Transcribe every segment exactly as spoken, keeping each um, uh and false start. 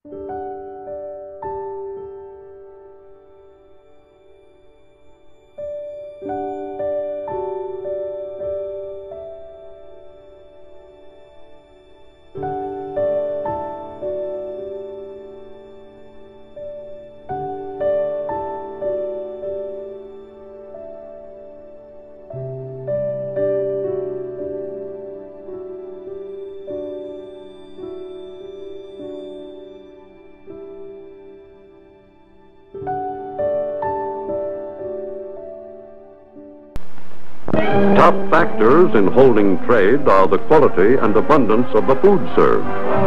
Top factors in holding trade are the quality and abundance of the food served.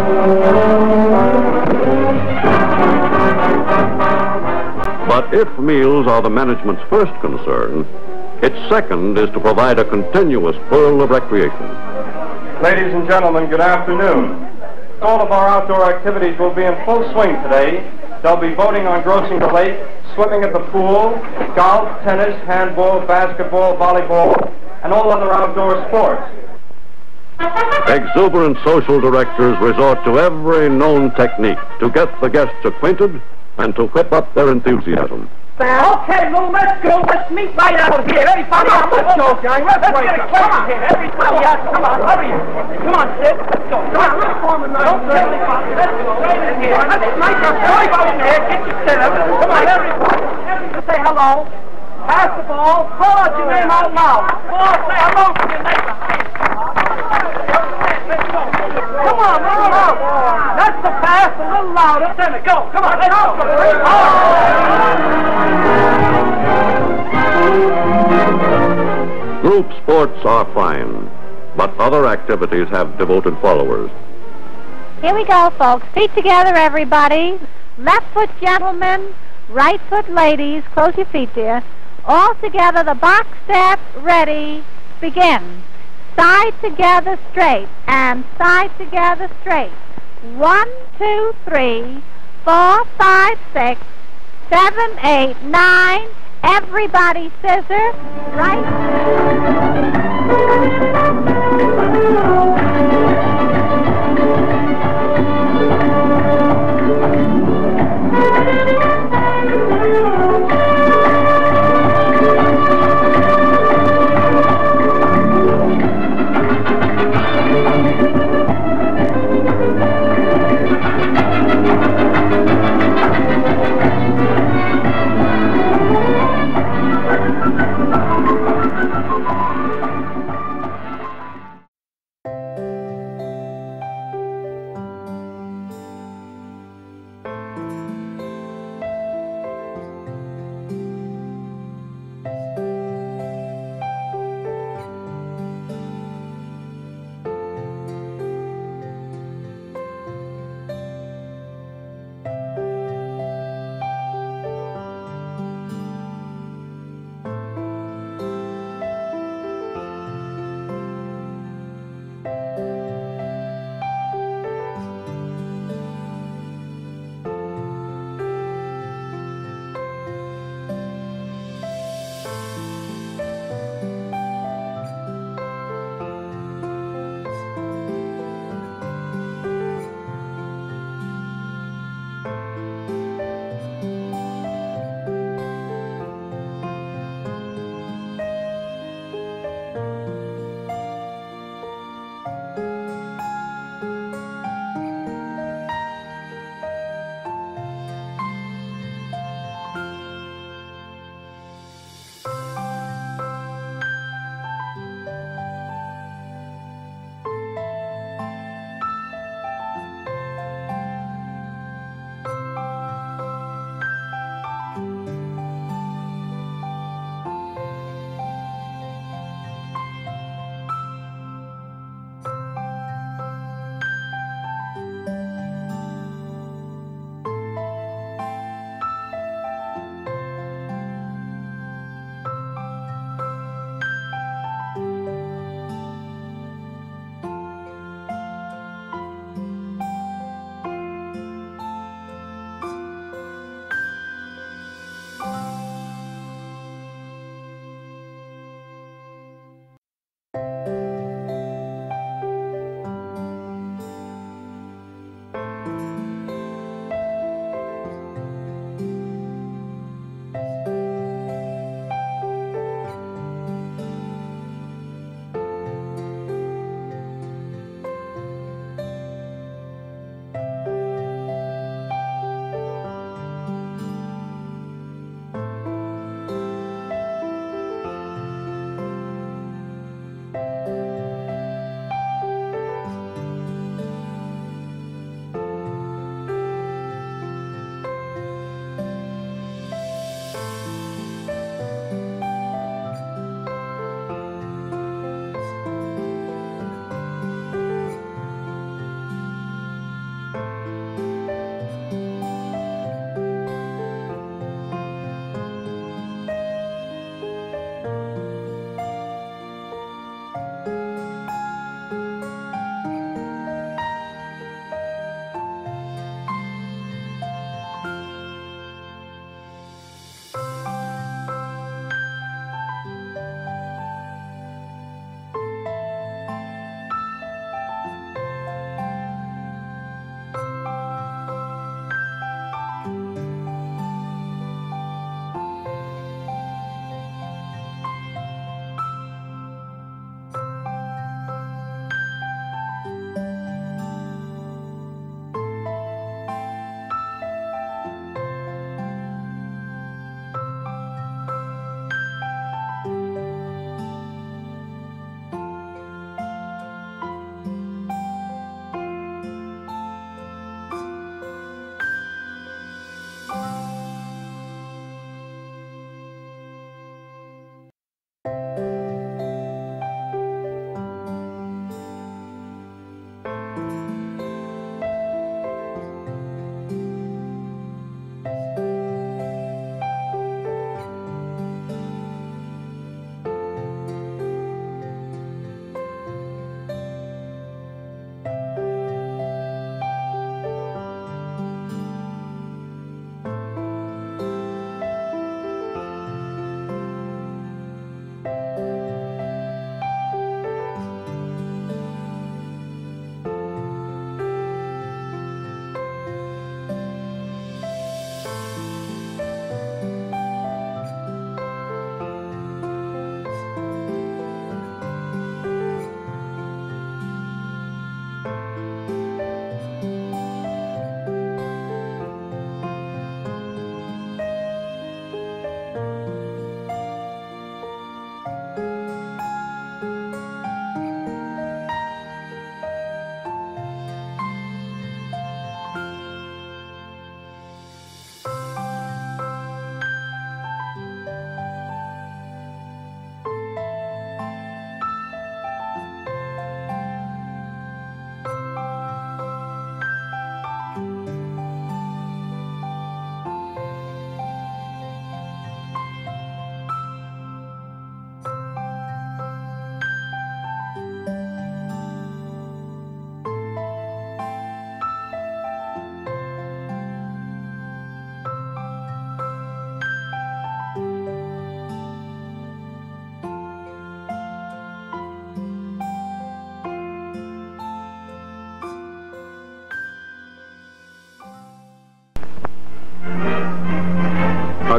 But if meals are the management's first concern, its second is to provide a continuous whirl of recreation. Ladies and gentlemen, good afternoon. All of our outdoor activities will be in full swing today. They'll be boating on Grossinger Lake, swimming at the pool, golf, tennis, handball, basketball, volleyball, and all other outdoor sports. Exuberant social directors resort to every known technique to get the guests acquainted and to whip up their enthusiasm. Okay, Lou, let's go. Let's meet right out here. Everybody out, let's go, gang. Let's break it. Come on, here. Everybody out. Come on, hurry. Come on, Sid. Let's go. Come on, let's form a night. Don't tell anybody. Let's go. Right in here. Let's make up. Everybody in there. Get your set up. Come on, everybody. Everybody say hello. Pass the ball. Call out your name out loud. Ball, say hello to your neighbor. Let's go. Come on, roll out. That's the pass. A little louder. Send it. Go. Come on, let's go. Group sports are fine, but other activities have devoted followers. Here we go, folks. Feet together, everybody. Left foot, gentlemen. Right foot, ladies. Close your feet, dear. All together, the box step, ready, begin. Side together, straight, and side together, straight. One, two, three, four, five, six, seven, eight, nine. Everybody scissor, right.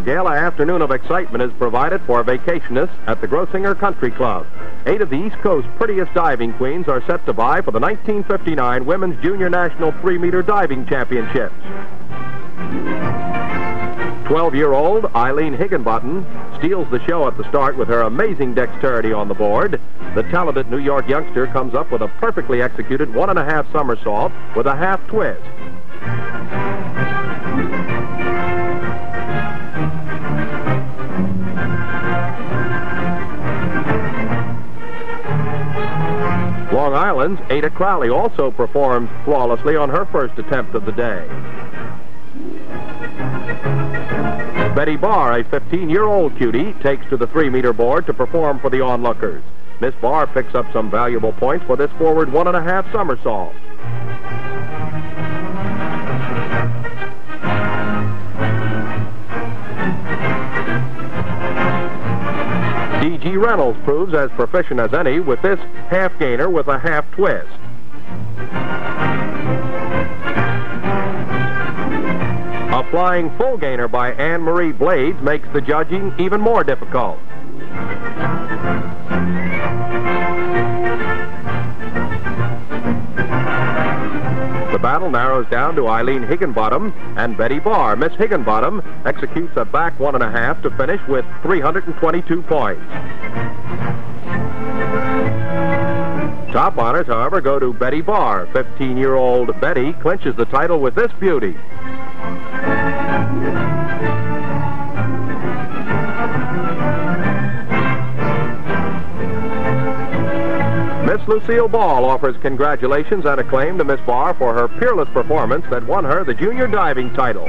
gala afternoon of excitement is provided for vacationists at the Grossinger Country Club. Eight of the East Coast's prettiest diving queens are set to vie for the nineteen fifty-nine Women's Junior National three-meter Diving Championships. twelve-year-old Eileen Higginbottom steals the show at the start with her amazing dexterity on the board. The talented New York youngster comes up with a perfectly executed one-and-a-half somersault with a half twist. Long Island's Ada Crowley also performed flawlessly on her first attempt of the day. Betty Barr, a fifteen-year-old cutie, takes to the three-meter board to perform for the onlookers. Miss Barr picks up some valuable points for this forward one-and-a-half somersault. D G Reynolds proves as proficient as any with this half gainer with a half twist. A flying full gainer by Anne-Marie Blades makes the judging even more difficult. The battle narrows down to Eileen Higginbottom and Betty Barr. Miss Higginbottom executes a back one and a half to finish with three hundred twenty-two points. Top honors, however, go to Betty Barr. fifteen-year-old Betty clinches the title with this beauty. Miss Lucille Ball offers congratulations and acclaim to Miss Barr for her peerless performance that won her the junior diving title.